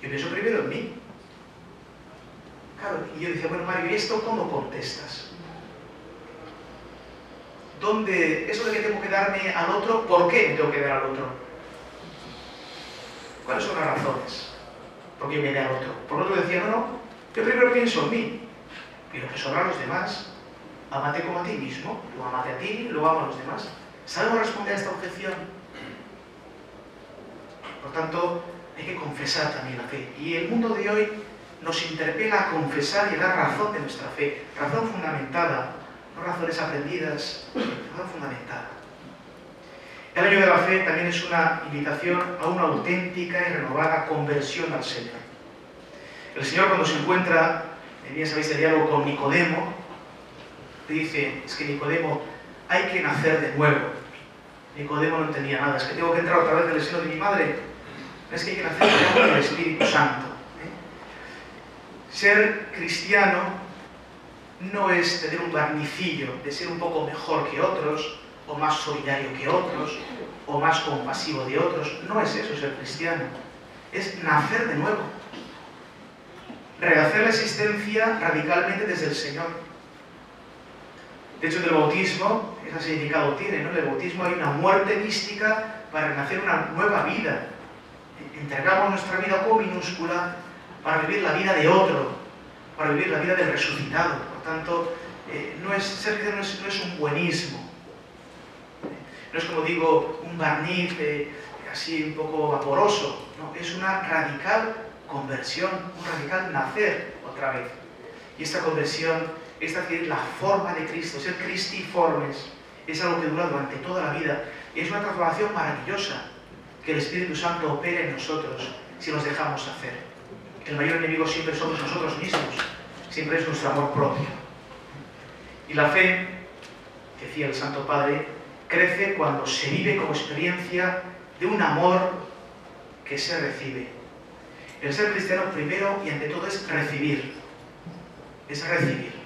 Yo pienso primero en mí. Claro, y yo decía, bueno, Mario, ¿y esto cómo contestas? ¿Dónde, eso de que tengo que darme al otro, por qué me tengo que dar al otro? ¿Cuáles son las razones por qué yo me dé al otro? Por otro decía, no, yo primero pienso en mí, y lo que sobra a los demás. Ámate como a ti mismo, luego ámate a ti, luego ama a los demás. ¿Sabemos responder a esta objeción? Por tanto, hay que confesar también la fe. Y el mundo de hoy nos interpela a confesar y a dar razón de nuestra fe. Razón fundamentada, no razones aprendidas, razón fundamentada. El año de la fe también es una invitación a una auténtica y renovada conversión al Señor. El Señor, cuando se encuentra, bien sabéis el diálogo con Nicodemo, le dice, es que Nicodemo, hay que nacer de nuevo. Nicodemo no entendía nada, es que tengo que entrar otra vez en el seno de mi madre. Es que hay que nacer de nuevo del Espíritu Santo. Ser cristiano no es tener un barnicillo de ser un poco mejor que otros, o más solidario que otros, o más compasivo de otros. No es eso ser cristiano. Es nacer de nuevo. Rehacer la existencia radicalmente desde el Señor. De hecho, del bautismo, ese significado tiene, ¿no? En el bautismo hay una muerte mística para renacer una nueva vida. Entregamos nuestra vida con minúscula para vivir la vida de otro, para vivir la vida del resucitado. Por tanto, ser cristiano no es un buenismo. No es, como digo, un barniz así un poco vaporoso. No, es una radical conversión, un radical nacer otra vez. Y esta conversión es adquirir la forma de Cristo, ser cristiformes, es algo que dura durante toda la vida. Y es una transformación maravillosa que el Espíritu Santo opere en nosotros si nos dejamos hacer. El mayor enemigo siempre somos nosotros mismos, siempre es nuestro amor propio. Y la fe, decía el Santo Padre, crece cuando se vive como experiencia de un amor que se recibe. El ser cristiano primero y ante todo es recibir. Es recibir.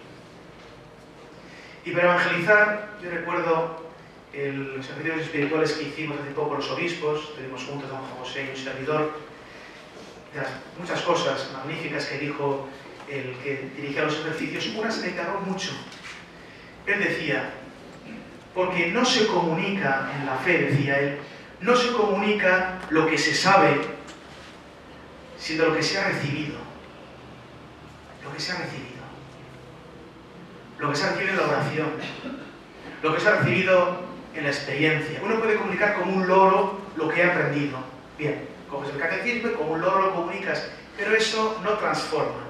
Y para evangelizar, yo recuerdo los ejercicios espirituales que hicimos hace poco los obispos, estuvimos juntos con Juan José y un servidor, de las muchas cosas magníficas que dijo el que dirigía los ejercicios, una se me cargó mucho. Él decía, porque no se comunica en la fe, decía él, no se comunica lo que se sabe, sino lo que se ha recibido. Lo que se ha recibido. Lo que se ha recibido en la oración. Lo que se ha recibido en la experiencia. Uno puede comunicar como un loro lo que ha aprendido. Bien, coges el catecismo y como un loro lo comunicas, pero eso no transforma.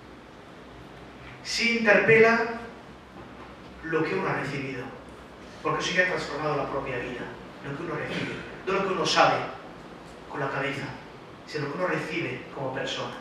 Sí interpela lo que uno ha recibido, porque eso ya ha transformado la propia vida, lo que uno recibe, no lo que uno sabe con la cabeza, sino lo que uno recibe como persona.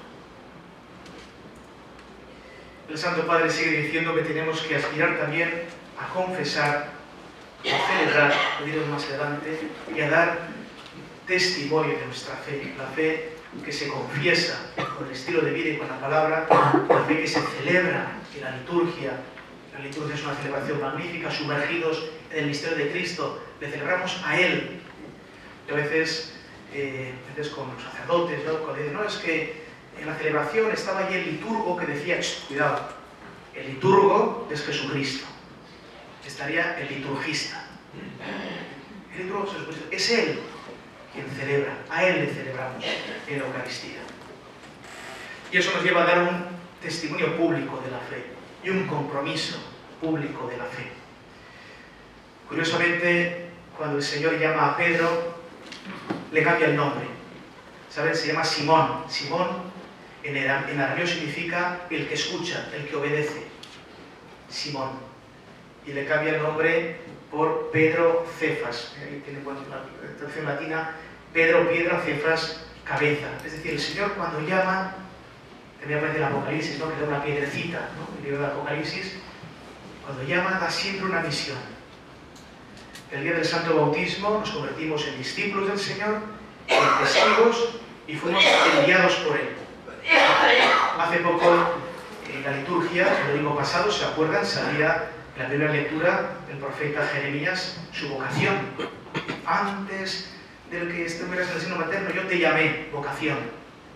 El Santo Padre sigue diciendo que tenemos que aspirar también a confesar, a celebrar, lo diremos más adelante, y a dar testimonio de nuestra fe, la fe que se confiesa con el estilo de vida y con la palabra, la fe que se celebra en la liturgia. La liturgia es una celebración magnífica, sumergidos en el misterio de Cristo, le celebramos a Él. Y a veces con los sacerdotes, ¿no? Cuando dicen, no, es que en la celebración estaba allí el liturgo que decía, cuidado, el liturgo es Jesucristo, estaría el liturgista. El liturgo es Jesucristo, es Él quien celebra, a Él le celebramos en la Eucaristía. Y eso nos lleva a dar un testimonio público de la fe y un compromiso público de la fe. Curiosamente, cuando el Señor llama a Pedro, le cambia el nombre. ¿Saben? Se llama Simón. Simón en arameo significa el que escucha, el que obedece. Simón. Y le cambia el nombre por Pedro Cefas. Ahí tiene la traducción latina, Pedro, piedra, Cefas, cabeza. Es decir, el Señor cuando llama, también aparece en el Apocalipsis, ¿no? Que da una piedrecita, ¿no? El libro del Apocalipsis, cuando llama da siempre una misión. El día del Santo Bautismo nos convertimos en discípulos del Señor, en testigos y fuimos enviados por Él. Hace poco en la liturgia, el domingo pasado, ¿se acuerdan? Salía en la primera lectura del profeta Jeremías su vocación. Antes del que estuvieras en el seno materno, yo te llamé, vocación.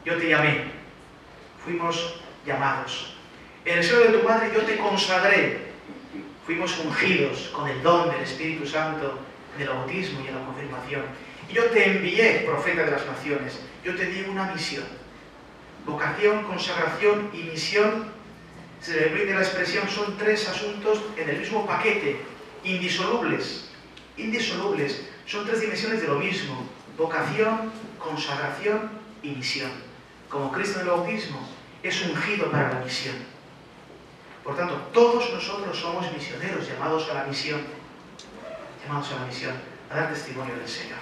yo te llamé. Fuimos llamados. En el seno de tu madre yo te consagré. Fuimos ungidos con el don del Espíritu Santo en el bautismo y en la confirmación. Y yo te envié, profeta de las naciones. Yo te di una misión. Vocación, consagración y misión, se le permite la expresión, son tres asuntos en el mismo paquete, indisolubles. Indisolubles. Son tres dimensiones de lo mismo. Vocación, consagración y misión. Como Cristo en el bautismo es ungido para la misión. Por tanto, todos nosotros somos misioneros, llamados a la misión. Llamados a la misión, a dar testimonio del Señor.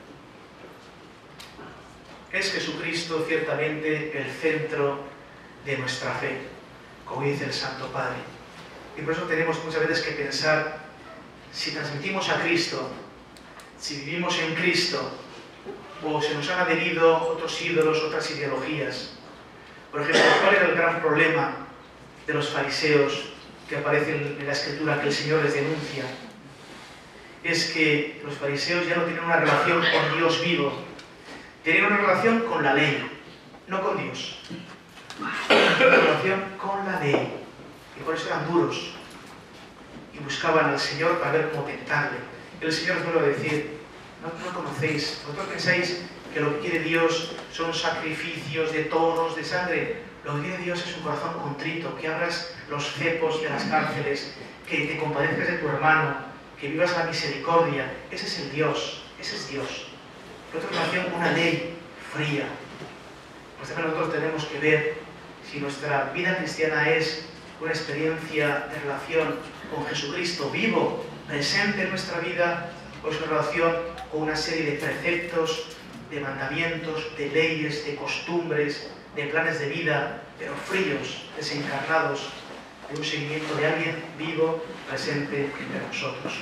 Es Jesucristo ciertamente el centro de nuestra fe, como dice el Santo Padre. Y por eso tenemos muchas veces que pensar, si transmitimos a Cristo, si vivimos en Cristo, o se nos han adherido otros ídolos, otras ideologías. Por ejemplo, ¿cuál era el gran problema de los fariseos que aparecen en la Escritura que el Señor les denuncia? Es que los fariseos ya no tienen una relación con Dios vivo, tenían una relación con la ley, no con Dios. Una relación con la ley. Y por eso eran duros. Y buscaban al Señor para ver cómo tentarle. Y el Señor les vuelve a decir, no conocéis, vosotros pensáis que lo que quiere Dios son sacrificios de toros, de sangre. Lo que quiere Dios es un corazón contrito, que abras los cepos de las cárceles, que te compadezcas de tu hermano, que vivas la misericordia. Ese es el Dios, ese es Dios. Por otra relación, una ley fría. Pues también nosotros tenemos que ver si nuestra vida cristiana es una experiencia de relación con Jesucristo vivo, presente en nuestra vida, o es una relación con una serie de preceptos, de mandamientos, de leyes, de costumbres, de planes de vida, pero fríos, desencarnados, de un seguimiento de alguien vivo, presente entre nosotros.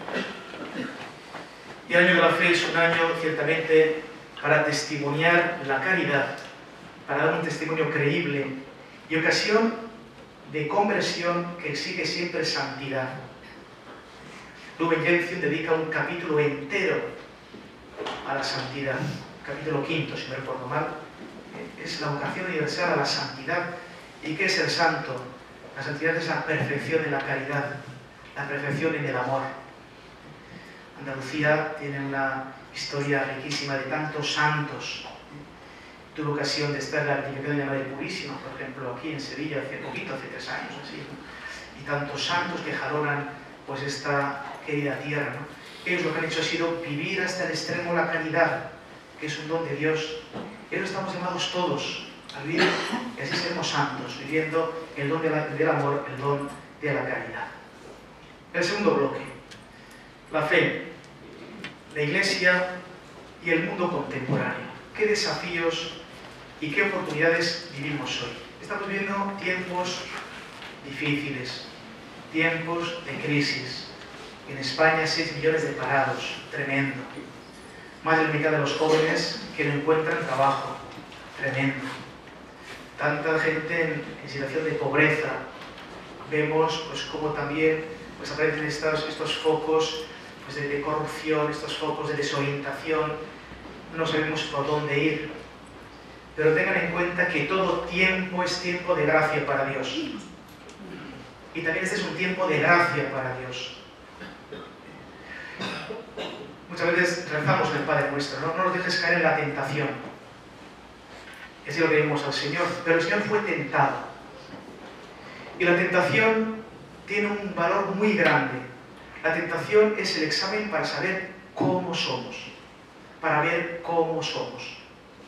Y el año de la fe es un año, ciertamente, para testimoniar la caridad, para dar un testimonio creíble y ocasión de conversión que exige siempre santidad. Lumen Gentium dedica un capítulo entero a la santidad, capítulo 5, si no recuerdo mal, es la vocación universal a la santidad. ¿Y qué es el santo? La santidad es la perfección en la caridad, la perfección en el amor. Andalucía tiene una historia riquísima de tantos santos. Tuve ocasión de estar en la beatificación de Madre Purísima, por ejemplo, aquí en Sevilla, hace poquito, hace 3 años, así, ¿no? Y tantos santos que jalonan pues esta querida tierra, ¿no? Ellos lo que han hecho ha sido vivir hasta el extremo la caridad, que es un don de Dios. Ellos estamos llamados todos a vivir, y así seremos santos, viviendo el don del amor, el don de la caridad. El segundo bloque, la fe, la Iglesia y el mundo contemporáneo. ¿Qué desafíos y qué oportunidades vivimos hoy? Estamos viviendo tiempos difíciles, tiempos de crisis. En España 6 millones de parados, tremendo. Más de la mitad de los jóvenes que no encuentran trabajo, tremendo. Tanta gente en situación de pobreza. Vemos pues cómo también pues, aparecen estos focos pues, de corrupción, estos focos de desorientación. No sabemos por dónde ir. Pero tengan en cuenta que todo tiempo es tiempo de gracia para Dios. Y también este es un tiempo de gracia para Dios. Muchas veces rezamos el Padre Nuestro, no nos dejes caer en la tentación. Es lo que vimos al Señor, pero el Señor fue tentado. Y la tentación tiene un valor muy grande. La tentación es el examen para saber cómo somos, para ver cómo somos.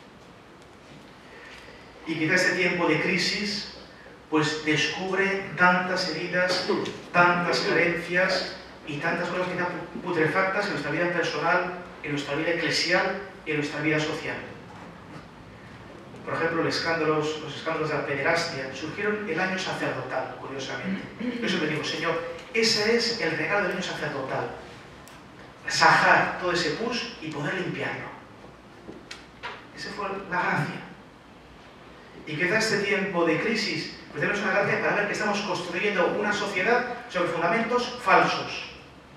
Y quizá este tiempo de crisis pues descubre tantas heridas, tantas carencias y tantas cosas quizá putrefactas en nuestra vida personal, en nuestra vida eclesial y en nuestra vida social. Por ejemplo, los escándalos de la pederastia surgieron el año sacerdotal, curiosamente. Por eso le digo, Señor, ese es el regalo del año sacerdotal. Sajar todo ese pus y poder limpiarlo. Esa fue la gracia. Y quizá este tiempo de crisis pues tenemos una gracia para ver que estamos construyendo una sociedad sobre fundamentos falsos,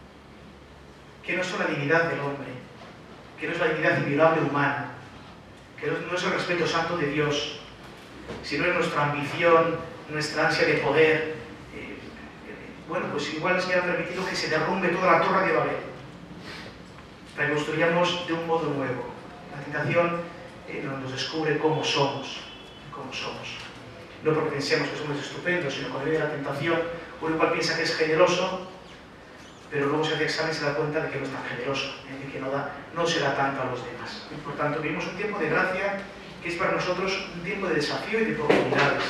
que no son la dignidad del hombre, que no es la dignidad inviolable humana, que no es el respeto santo de Dios, sino es nuestra ambición, nuestra ansia de poder. Bueno, pues igual el Señor ha permitido que se derrumbe toda la torre de Babel, para que construyamos de un modo nuevo. La tentación nos descubre cómo somos, no porque pensemos que somos estupendos, sino cuando viene la tentación, uno igual piensa que es generoso, pero luego se hace examen y se da cuenta de que no es tan generoso, de que no se da tanto a los demás. Por tanto, vivimos un tiempo de gracia que es para nosotros un tiempo de desafío y de oportunidades.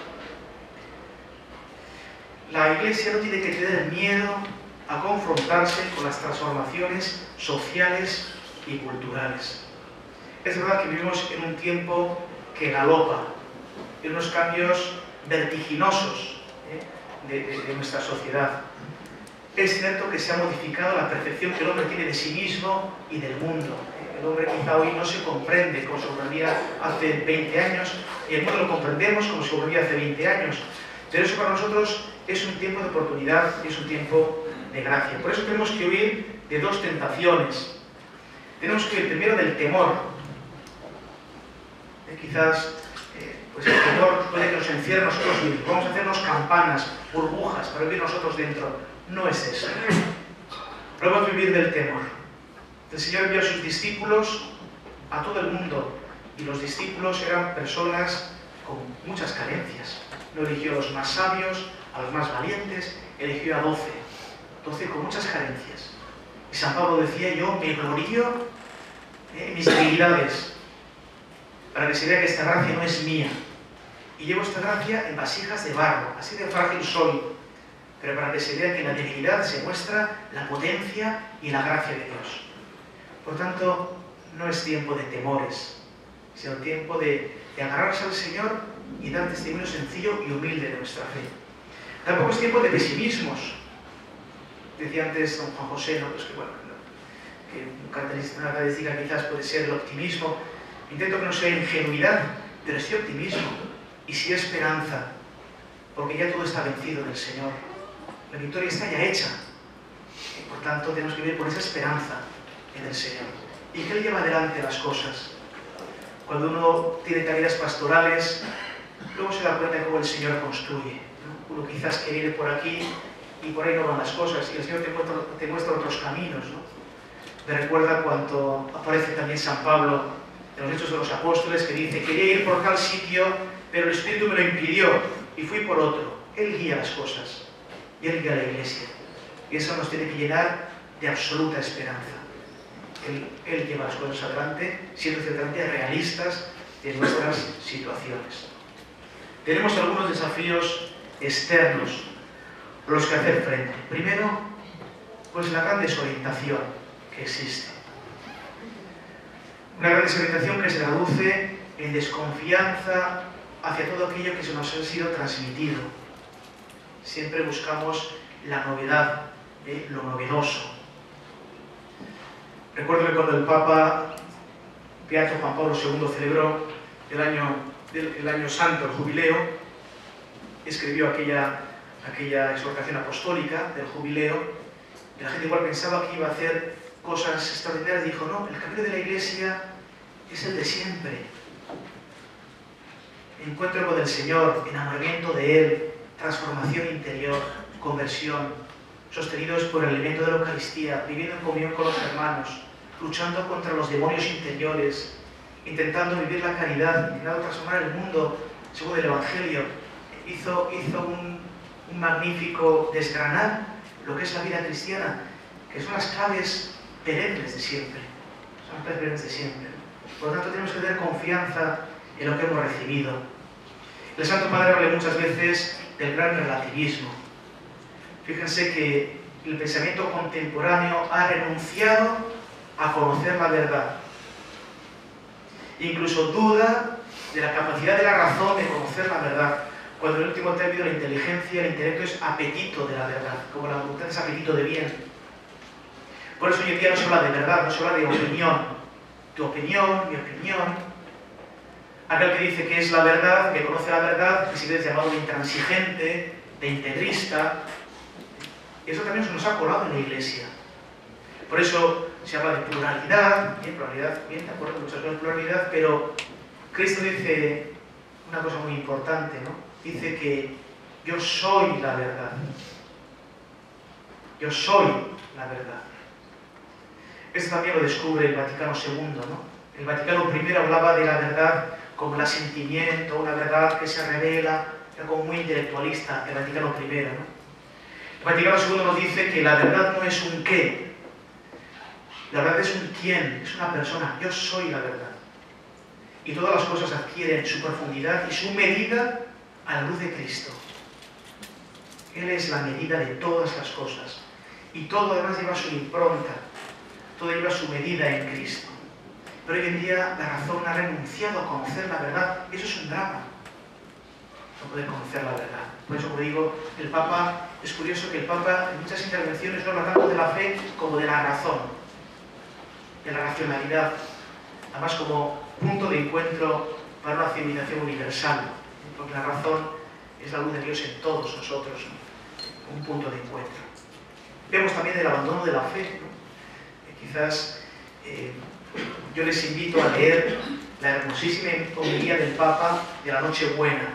La Iglesia no tiene que tener miedo a confrontarse con las transformaciones sociales y culturales. Es verdad que vivimos en un tiempo que galopa, en unos cambios vertiginosos de nuestra sociedad. Es cierto que se ha modificado la percepción que el hombre tiene de sí mismo y del mundo. El hombre quizá hoy no se comprende como se comprendía hace 20 años, y el mundo lo comprendemos como se comprendía hace 20 años. Pero eso para nosotros es un tiempo de oportunidad y es un tiempo de gracia. Por eso tenemos que huir de dos tentaciones. Tenemos que huir primero del temor. Quizás pues el temor puede que nos encierre nosotros mismos. Vamos a hacernos campanas, burbujas para vivir nosotros dentro. No es eso. Vamos a vivir del temor. El Señor envió a sus discípulos a todo el mundo, y los discípulos eran personas con muchas carencias. No eligió a los más sabios, a los más valientes, eligió a 12 con muchas carencias. Y San Pablo decía: yo me glorío en mis debilidades, para que se vea que esta gracia no es mía. Y llevo esta gracia en vasijas de barro, así de frágil soy, pero para que se vea que en la debilidad se muestra la potencia y la gracia de Dios. Por tanto, no es tiempo de temores, sino tiempo de agarrarse al Señor y dar testimonio sencillo y humilde de nuestra fe. Tampoco es tiempo de pesimismos. Decía antes don Juan José, ¿no? Pues que, bueno, que una característica quizás puede ser el optimismo. Intento que no sea ingenuidad, pero sí optimismo y sí esperanza, porque ya todo está vencido en el Señor. La victoria está ya hecha. Y por tanto, tenemos que vivir por esa esperanza en el Señor. Y que Él lleva adelante las cosas. Cuando uno tiene tareas pastorales, luego se da cuenta de cómo el Señor construye, ¿no? Uno quizás quiere ir por aquí y por ahí no van las cosas, y el Señor te muestra otros caminos, ¿no? Me recuerda cuando aparece también San Pablo en los Hechos de los Apóstoles, que dice: quería ir por tal sitio, pero el Espíritu me lo impidió, y fui por otro. Él guía las cosas, y Él guía a la Iglesia. Y eso nos tiene que llenar de absoluta esperanza. Él lleva las cosas adelante, siendo ciertamente realistas en nuestras situaciones. Tenemos algunos desafíos externos a los que hacer frente. Primero, pues la gran desorientación que existe. Una gran desorientación que se traduce en desconfianza hacia todo aquello que se nos ha sido transmitido. Siempre buscamos la novedad, lo novedoso. Recuerdo que cuando el Papa Beato Juan Pablo II celebró el año santo, el jubileo, escribió aquella exhortación apostólica del jubileo, y la gente igual pensaba que iba a hacer cosas extraordinarias, y dijo: no, el camino de la Iglesia es el de siempre. Encuentro con el Señor, enamoramiento de Él, transformación interior, conversión, sostenidos por el alimento de la Eucaristía, viviendo en comunión con los hermanos, luchando contra los demonios interiores, intentando vivir la caridad, intentando transformar el mundo según el Evangelio. Hizo un magnífico desgranar lo que es la vida cristiana, que son las claves perennes de siempre. Son las claves perennes de siempre. Por lo tanto, tenemos que tener confianza en lo que hemos recibido. El Santo Padre habla muchas veces del gran relativismo. Fíjense que el pensamiento contemporáneo ha renunciado a conocer la verdad. Incluso duda de la capacidad de la razón de conocer la verdad, cuando en el último término la inteligencia, el intelecto es apetito de la verdad, como la voluntad es apetito de bien. Por eso hoy en día no se habla de verdad, no se habla de opinión. Tu opinión, mi opinión. Aquel que dice que es la verdad, que conoce la verdad, que sigue llamado de intransigente, de integrista. Eso también se nos ha colado en la Iglesia. Por eso se habla de pluralidad, bien, de acuerdo, muchas veces pluralidad, pero Cristo dice una cosa muy importante, ¿no? Dice que yo soy la verdad. Yo soy la verdad. Esto también lo descubre el Vaticano II, ¿no? El Vaticano I hablaba de la verdad como el asentimiento, una verdad que se revela, era como muy intelectualista, el Vaticano I, ¿no? El Vaticano II nos dice que la verdad no es un qué, la verdad es un quién, es una persona. Yo soy la verdad. Y todas las cosas adquieren su profundidad y su medida a la luz de Cristo. Él es la medida de todas las cosas. Y todo además lleva su impronta, todo lleva su medida en Cristo. Pero hoy en día la razón ha renunciado a conocer la verdad. Y eso es un drama. No poder conocer la verdad. Por eso, como digo, el Papa, es curioso que el Papa en muchas intervenciones no habla tanto de la fe como de la razón, de la racionalidad, además como punto de encuentro para una civilización universal, porque la razón es la luz de Dios en todos nosotros, ¿no? Un punto de encuentro. Vemos también el abandono de la fe, ¿no? Quizás yo les invito a leer la hermosísima homilía del Papa de la Nochebuena.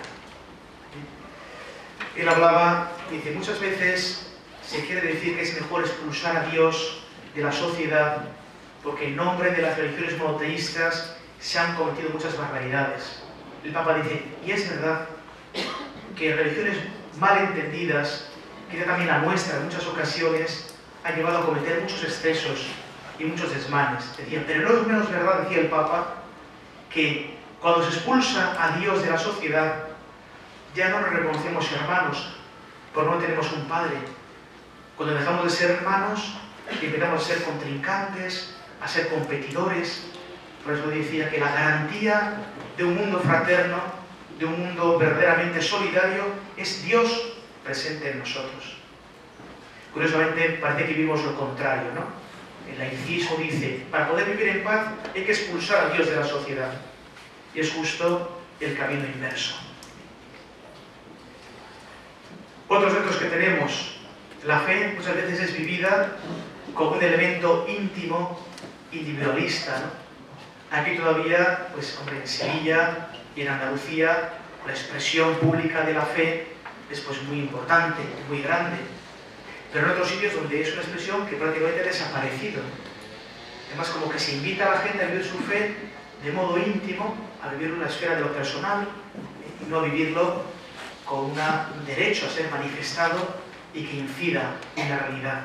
Él hablaba, dice, muchas veces se quiere decir que es mejor expulsar a Dios de la sociedad porque en nombre de las religiones monoteístas se han cometido muchas barbaridades. El Papa dice, y es verdad que religiones mal entendidas, quizá también la nuestra en muchas ocasiones, han llevado a cometer muchos excesos y muchos desmanes. Decía, pero no es menos verdad, decía el Papa, que cuando se expulsa a Dios de la sociedad, ya no nos reconocemos hermanos, porque no tenemos un padre. Cuando dejamos de ser hermanos, empezamos a ser contrincantes, a ser competidores. Por eso decía que la garantía de un mundo fraterno, de un mundo verdaderamente solidario, es Dios presente en nosotros. Curiosamente, parece que vivimos lo contrario, ¿no? El laicismo dice, para poder vivir en paz hay que expulsar a Dios de la sociedad. Y es justo el camino inverso. Otros retos que tenemos, la fe muchas veces es vivida como un elemento íntimo, individualista, ¿no? Aquí todavía, pues hombre, en Sevilla y en Andalucía, la expresión pública de la fe es pues muy importante, muy grande. Pero en otros sitios donde es una expresión que prácticamente ha desaparecido. Además, como que se invita a la gente a vivir su fe de modo íntimo, a vivirlo en la esfera de lo personal, y no a vivirlo con un derecho a ser manifestado y que incida en la realidad.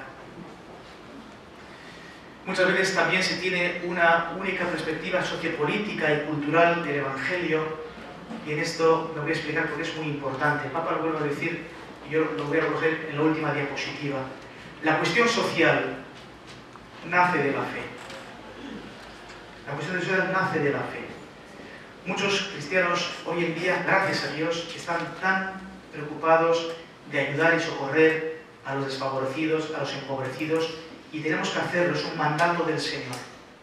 Muchas veces también se tiene una única perspectiva sociopolítica y cultural del Evangelio, y en esto lo voy a explicar porque es muy importante. El Papa lo vuelve a decir, y yo lo voy a recoger en la última diapositiva. La cuestión social nace de la fe. La cuestión social nace de la fe. Muchos cristianos hoy en día, gracias a Dios, están tan preocupados de ayudar y socorrer a los desfavorecidos, a los empobrecidos, y tenemos que hacerlo, es un mandato del Señor.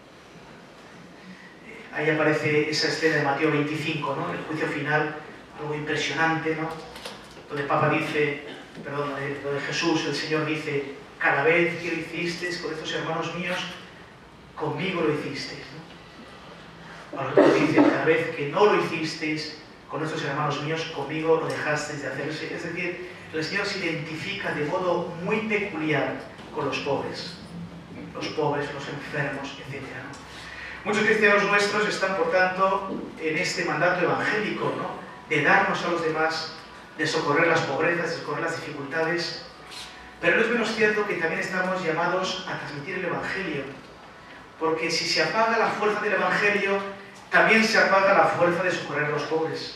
Ahí aparece esa escena de Mateo 25, ¿no? El juicio final, algo impresionante, ¿no? Donde el Papa dice, perdón, donde Jesús, el Señor dice, cada vez que lo hicisteis con estos hermanos míos, conmigo lo hicisteis, ¿no? A vosotros dice, cada vez que no lo hicisteis con estos hermanos míos, conmigo lo dejasteis de hacer. Es decir, el Señor se identifica de modo muy peculiar con los pobres, los enfermos, etc., ¿no? Muchos cristianos nuestros están, por tanto, en este mandato evangélico, ¿no? De darnos a los demás, de socorrer las pobrezas, de socorrer las dificultades. Pero no es menos cierto que también estamos llamados a transmitir el Evangelio, porque si se apaga la fuerza del Evangelio, también se apaga la fuerza de socorrer a los pobres.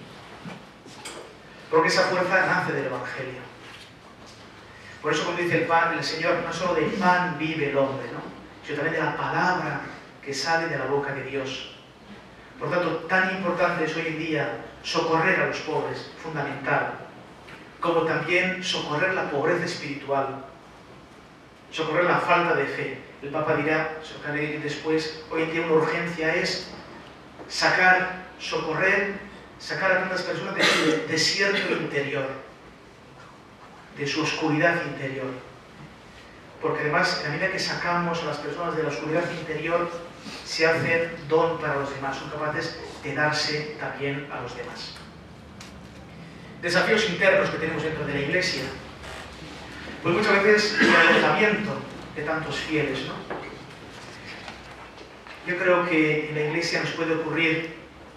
Porque esa fuerza nace del Evangelio. Por eso, como dice el Señor, no solo de pan vive el hombre, ¿no? Sino también de la palabra que sale de la boca de Dios. Por tanto, tan importante es hoy en día socorrer a los pobres, fundamental, como también socorrer la pobreza espiritual, socorrer la falta de fe. El Papa dirá, después, hoy en día una urgencia es sacar a tantas personas de su desierto interior, de su oscuridad interior. Porque además, a medida que sacamos a las personas de la oscuridad interior, se hacen don para los demás, son capaces de darse también a los demás. Desafíos internos que tenemos dentro de la Iglesia. Pues muchas veces el alejamiento de tantos fieles, ¿no? Yo creo que en la Iglesia nos puede ocurrir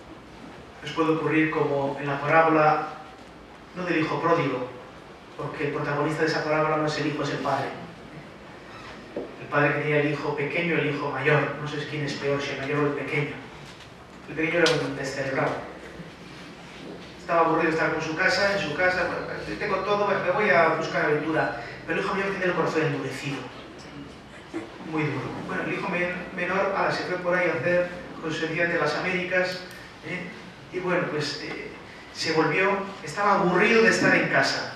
como en la parábola, no del hijo pródigo, porque el protagonista de esa parábola no es el hijo, es el padre. El padre que tenía el hijo pequeño y el hijo mayor. No sé quién es peor, si el mayor o el pequeño. El pequeño era un descerebrado. Estaba aburrido de estar en su casa, bueno, tengo todo, me voy a buscar aventura. Pero el hijo mayor tenía el corazón endurecido. Muy duro. Bueno, el hijo menor se fue por ahí a hacer consultoría de las Américas, y bueno, pues se volvió, estaba aburrido de estar en casa.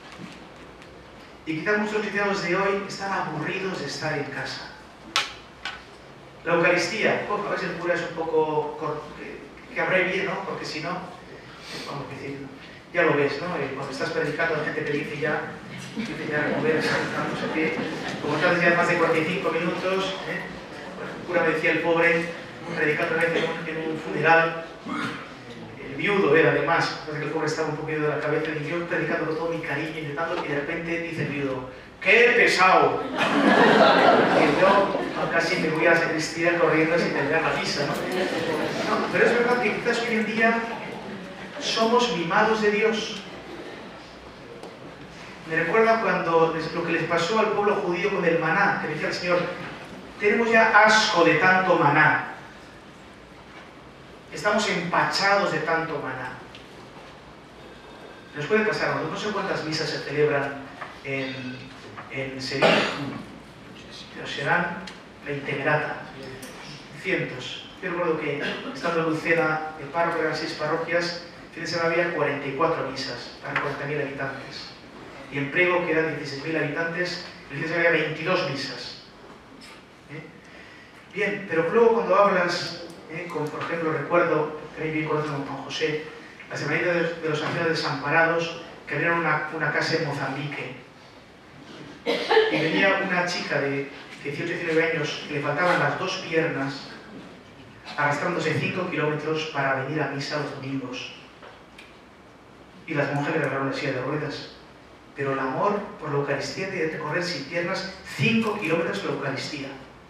Y quizás muchos cristianos de hoy están aburridos de estar en casa. La Eucaristía, a veces el cura es un poco que abrevie, ¿no? Porque si no, vamos a decir, ya lo ves, ¿no? Cuando estás predicando, la gente te dice ya remover, no sé qué, como estás ya más de 45 minutos, bueno, el cura me decía, el pobre, predicando una vez en un funeral, el viudo era además, que el pobre estaba un poquito de la cabeza, y yo predicando con todo mi cariño, intentando, y de repente dice el viudo, ¡qué pesado! Y yo casi me voy a la sacristía corriendo sin terminar la misa, ¿no? No, pero es verdad que quizás hoy en día somos mimados de Dios. Me recuerda cuando lo que les pasó al pueblo judío con el maná, que decía el Señor, tenemos ya asco de tanto maná. Estamos empachados de tanto maná. Nos puede pasar, no sé cuántas misas se celebran en Sevilla, pero serán la integrata, cientos. Yo recuerdo que, estando en Lucena, el párroco eran 6 parroquias, fin de semana había 44 misas para 40.000 habitantes. Y en Prego, que eran 16.000 habitantes, el fin de semana había 22 misas. Bien, pero luego cuando hablas, por ejemplo, recuerdo, también bien conocido con Juan José, la Semana de los Ancianos Desamparados, que abrieron una casa en Mozambique. Y venía una chica de 18-19 años que le faltaban las 2 piernas, arrastrándose 5 kilómetros para venir a misa los domingos. Y las monjas le regalaron una silla de ruedas. Pero el amor por la Eucaristía tiene que recorrer sin piernas 5 kilómetros por la Eucaristía.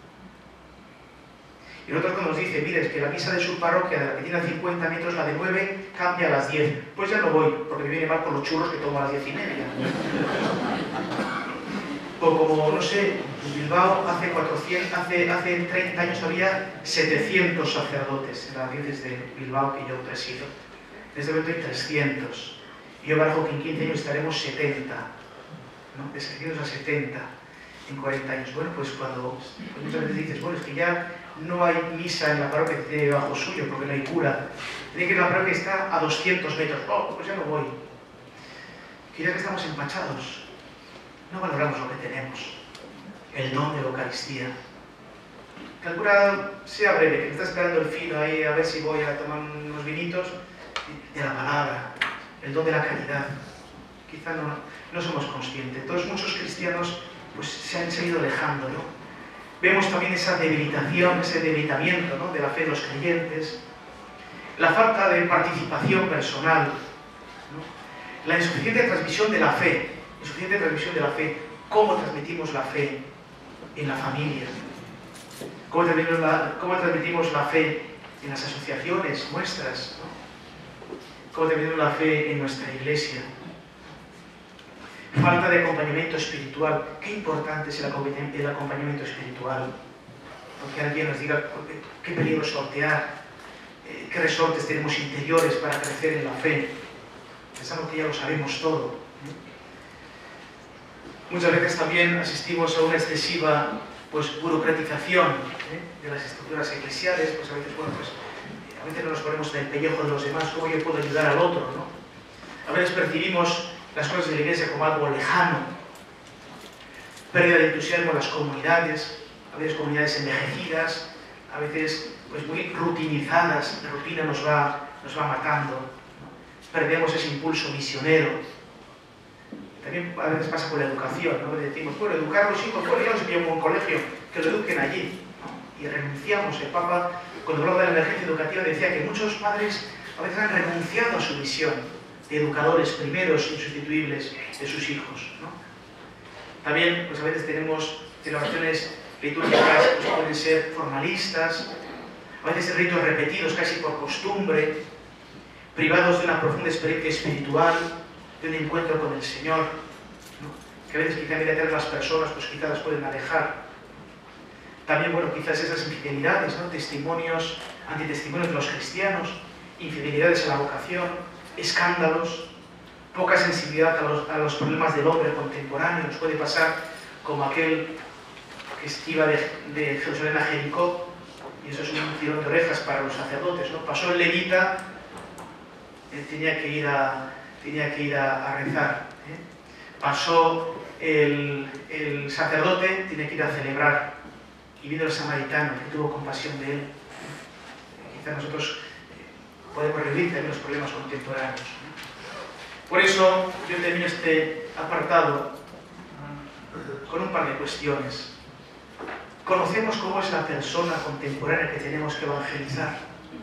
Y nosotros cuando nos dice, mire, es que la misa de su parroquia, de la que tiene a 50 metros, la de 9, cambia a las 10. Pues ya no voy, porque me viene mal con los churros que tomo a las 10:30. O como, no sé, en Bilbao hace 30 años había 700 sacerdotes en la diócesis de Bilbao que yo presido. En este momento hay 300. Y yo barajo que en 15 años estaremos 70. ¿No? De 600 a 70 en 40 años. Bueno, pues cuando muchas veces dices, bueno, es que ya no hay misa en la parroquia que esté debajo suyo porque no hay cura. Tiene que ir a la parroquia que está a 200 metros. Oh, pues ya no voy. Que ya que estamos empachados, no valoramos lo que tenemos. El don de la Eucaristía. Que el cura sea breve, que me está esperando el filo ahí a ver si voy a tomar unos vinitos, de la palabra, el don de la caridad. Quizá no somos conscientes. Todos muchos cristianos pues se han ido alejando, ¿no? Vemos también esa debilitación, ese debilitamiento, ¿no?, de la fe de los creyentes, la falta de participación personal, ¿no?, la insuficiente transmisión de la fe. ¿Cómo transmitimos la fe en la familia? ¿Cómo transmitimos la fe en las asociaciones nuestras, ¿no? ¿Cómo transmitimos la fe en nuestra iglesia? Falta de acompañamiento espiritual. Qué importante es el acompañamiento espiritual. Porque alguien nos diga qué peligro sortear, qué resortes tenemos interiores para crecer en la fe. Pensamos que ya lo sabemos todo. Muchas veces también asistimos a una excesiva burocratización de las estructuras eclesiales. Pues a veces no nos ponemos en el pellejo de los demás, cómo yo puedo ayudar al otro, ¿no? A veces percibimos las cosas de la iglesia como algo lejano, pérdida de entusiasmo en las comunidades, a veces comunidades envejecidas, a veces pues muy rutinizadas, la rutina nos va matando, ¿no? Perdemos ese impulso misionero. También a veces pasa con la educación, ¿no? Decimos, bueno, educar a los hijos, bueno, ya los envío a un colegio, que lo eduquen allí, ¿no? y renunciamos. El Papa, cuando hablaba de la emergencia educativa, decía que muchos padres a veces han renunciado a su misión de educadores primeros e insustituibles de sus hijos, ¿no? También, pues a veces tenemos celebraciones litúrgicas que pues, pueden ser formalistas, a veces ritos repetidos casi por costumbre, privados de una profunda experiencia espiritual, de un encuentro con el Señor, ¿no? Que a veces quizá en vez de atraer a las personas, pues quizás las pueden alejar. También, bueno, quizás esas infidelidades, ¿no? Testimonios, antitestimonios de los cristianos, infidelidades a la vocación, escándalos, poca sensibilidad a los problemas del hombre contemporáneo. Nos puede pasar como aquel que iba de Jerusalén a Jericó, y eso es un tirón de orejas para los sacerdotes, ¿no? Pasó el levita, tenía que ir a rezar, ¿eh? Pasó el sacerdote, tenía que ir a celebrar, y vino el samaritano, que tuvo compasión de él. Quizá nosotros podemos revivir también los problemas contemporáneos, ¿no? Por eso yo termino este apartado con un par de cuestiones. ¿Conocemos cómo es la persona contemporánea que tenemos que evangelizar?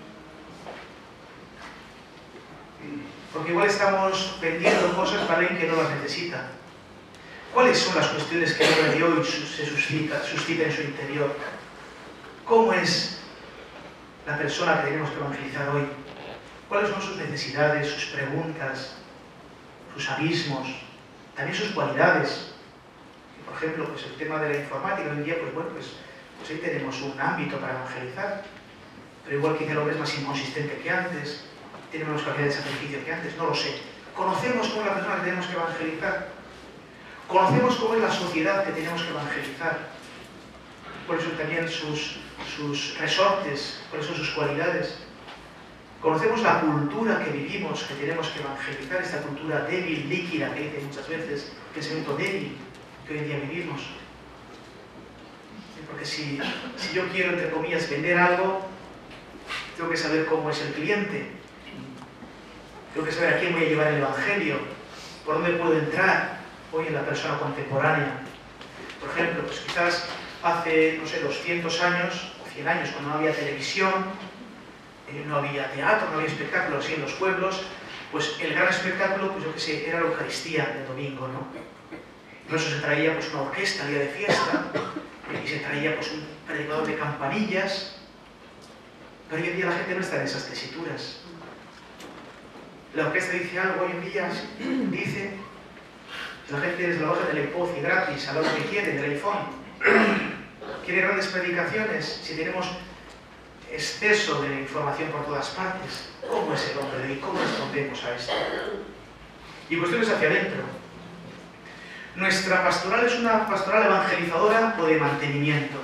Porque igual estamos vendiendo cosas para alguien que no las necesita. ¿Cuáles son las cuestiones que el hombre de hoy se suscita en su interior? ¿Cómo es la persona que tenemos que evangelizar hoy? ¿Cuáles son sus necesidades, sus preguntas, sus abismos, también sus cualidades? Por ejemplo, pues el tema de la informática, hoy en día, pues bueno, pues ahí tenemos un ámbito para evangelizar, pero igual quizá lo ves más inconsistente que antes, tiene menos capacidad de sacrificio que antes, no lo sé. ¿Conocemos cómo es la persona que tenemos que evangelizar? ¿Conocemos cómo es la sociedad que tenemos que evangelizar? ¿Cuáles son también sus resortes? ¿Cuáles son sus cualidades? ¿Conocemos la cultura que vivimos, que tenemos que evangelizar? Esta cultura débil, líquida, que dice muchas veces, pensamiento débil que hoy en día vivimos. Porque si yo quiero, entre comillas, vender algo, tengo que saber cómo es el cliente. Tengo que saber a quién voy a llevar el evangelio, por dónde puedo entrar hoy en la persona contemporánea. Por ejemplo, pues quizás hace, no sé, 200 años o 100 años, cuando no había televisión, no había teatro, no había espectáculos así en los pueblos, pues el gran espectáculo, pues yo qué sé, era la Eucaristía del domingo, ¿no? Por eso se traía pues una orquesta el día de fiesta, y se traía pues un predicador de campanillas, pero hoy en día la gente no está en esas tesituras. La orquesta dice algo hoy en día, dice, la gente se lo baja del iPod y gratis, a lo que quiere, del iPhone. Quiere grandes predicaciones, si tenemos exceso de información por todas partes. ¿Cómo es el hombre de hoy? ¿Cómo respondemos a esto? Y cuestiones hacia adentro. ¿Nuestra pastoral es una pastoral evangelizadora o de mantenimiento?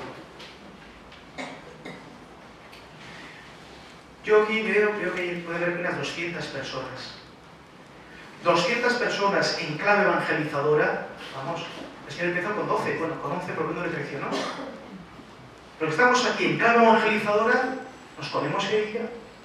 Yo aquí veo que puede haber unas 200 personas. 200 personas en clave evangelizadora. Vamos, el Señor empezó con 12, bueno, con 11 porque no le traicionó. Pero estamos aquí en clave evangelizadora, nos ponemos ella.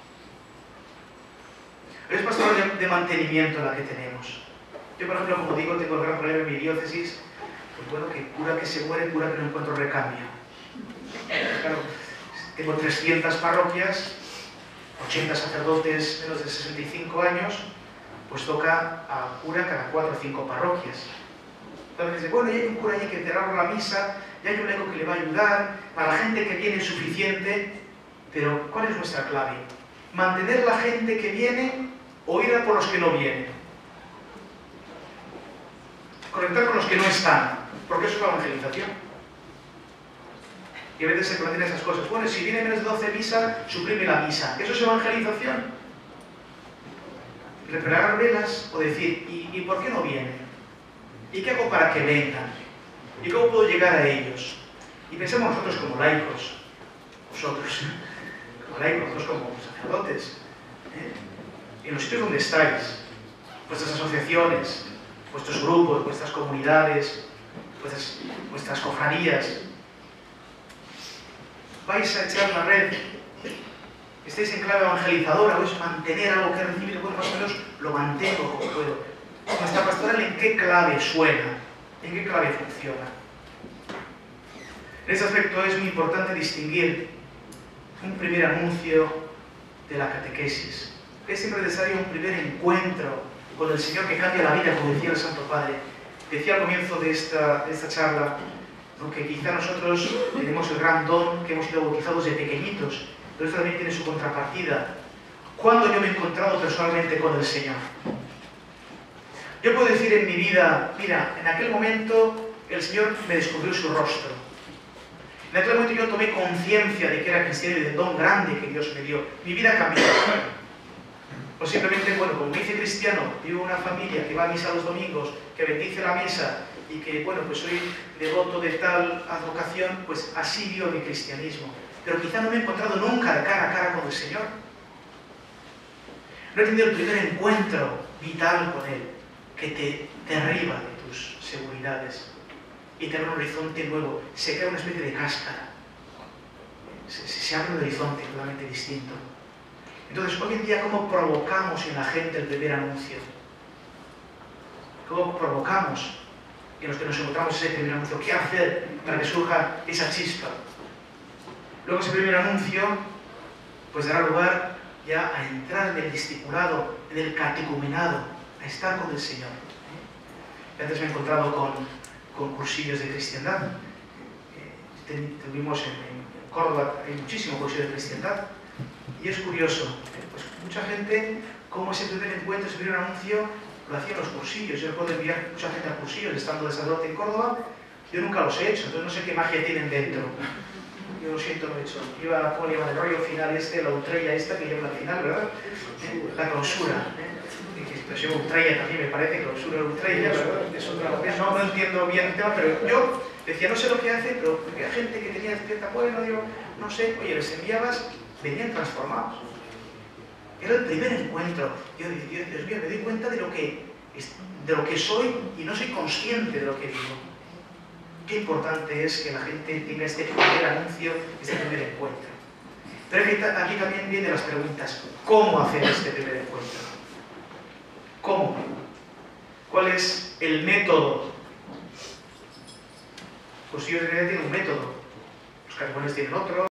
Es pastoral de mantenimiento la que tenemos. Yo, por ejemplo, como digo, tengo el gran problema en mi diócesis, pues bueno, que cura que se muere, cura que no encuentro recambio. Claro, tengo 300 parroquias, 80 sacerdotes menos de 65 años, pues toca a cura cada 4 o 5 parroquias. Entonces, bueno, ya hay un cura allí que cerramos la misa, ya hay un eco que le va a ayudar, para la gente que viene es suficiente, pero ¿cuál es nuestra clave? ¿Mantener la gente que viene o ir a por los que no vienen? Conectar con los que no están, porque eso es la evangelización. Y a veces se plantean esas cosas. Bueno, si viene menos de 12 misas, suprime la misa. ¿Eso es evangelización? ¿Replegar velas o decir, ¿y por qué no vienen? ¿Y qué hago para que vengan? ¿Y cómo puedo llegar a ellos? Y pensemos nosotros como laicos, vosotros como laicos, nosotros como sacerdotes, en los sitios donde estáis, vuestras asociaciones, vuestros grupos, vuestras comunidades, vuestras cofradías, vais a echar la red, estáis en clave evangelizadora, o es mantener algo que he recibido, bueno, más o menos lo mantengo como puedo. Nuestra pastoral, ¿en qué clave suena? ¿En qué clave funciona? En este aspecto es muy importante distinguir un primer anuncio de la catequesis. Es siempre necesario un primer encuentro con el Señor que cambia la vida, como decía el Santo Padre. Decía al comienzo de esta charla, ¿no?, que quizá nosotros tenemos el gran don que hemos sido bautizados de pequeñitos, pero esto también tiene su contrapartida. ¿Cuándo yo me he encontrado personalmente con el Señor? Yo puedo decir en mi vida, mira, en aquel momento el Señor me descubrió su rostro. En aquel momento yo tomé conciencia de que era cristiano y del don grande que Dios me dio. Mi vida cambió. O simplemente, bueno, como me hice cristiano, vivo en una familia que va a misa los domingos, que bendice la mesa y que, bueno, pues soy devoto de tal advocación, pues así vivo mi cristianismo. Pero quizá no me he encontrado nunca de cara a cara con el Señor. No he tenido el primer encuentro vital con Él, que te derriba de tus seguridades y te abre un horizonte nuevo. Se crea una especie de cáscara. Se abre un horizonte totalmente distinto. Entonces, hoy en día, ¿cómo provocamos en la gente el primer anuncio? ¿Cómo provocamos en los que nos encontramos ese primer anuncio? ¿Qué hacer para que surja esa chispa? Luego ese primer anuncio pues dará lugar ya a entrar en el discipulado, en el catecumenado, a estar con el Señor. Antes me he encontrado con cursillos de cristiandad. Tuvimos en Córdoba, hay muchísimo cursillo de cristiandad. Y es curioso, pues mucha gente, como ese primer encuentro, ese primer anuncio, lo hacía en los cursillos. Yo recuerdo enviar mucha gente a cursillos, estando de sacerdote en Córdoba. Yo nunca los he hecho, entonces no sé qué magia tienen dentro. Yo lo siento, no he hecho. Iba, ¿cómo le llaman? El rollo final este, la ultrella esta que lleva al final, ¿verdad? La clausura. Expresión ultrella también me parece, clausura ultrella, ¿verdad? Es otra cosa. No entiendo bien el tema, pero yo decía, no sé lo que hace, pero había gente que tenía cierta, bueno, digo, no sé, oye, les enviabas, venían transformados. Era el primer encuentro. Yo, Dios mío, me doy cuenta de lo que soy y no soy consciente de lo que digo. Qué importante es que la gente tenga este primer anuncio, este primer encuentro. Pero aquí también vienen las preguntas. ¿Cómo hacer este primer encuentro? ¿Cómo? ¿Cuál es el método? Pues yo en realidad tiene un método. Los catecumenos tienen otro.